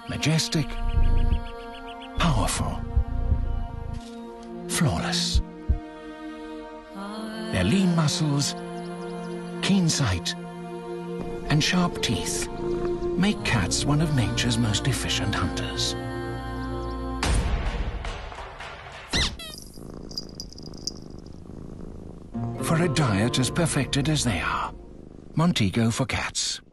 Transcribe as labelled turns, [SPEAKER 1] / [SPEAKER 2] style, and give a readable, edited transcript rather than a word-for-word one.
[SPEAKER 1] Majestic, powerful, flawless. Their lean muscles, keen sight, and sharp teeth make cats one of nature's most efficient hunters. For a diet as perfected as they are, Montego for cats.